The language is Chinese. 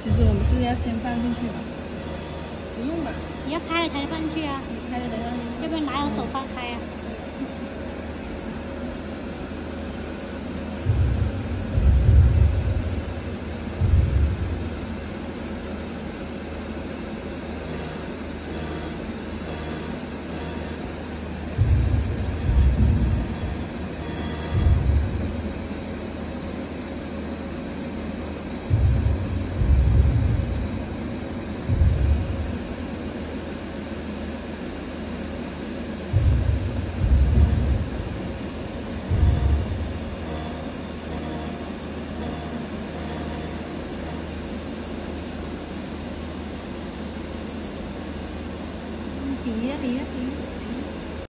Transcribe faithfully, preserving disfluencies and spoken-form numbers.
其实我们是要先放进去的， 不用吧？ 你要开了才放进去啊， 你开了等下， 要不然哪有手放开啊？ 底呀底呀。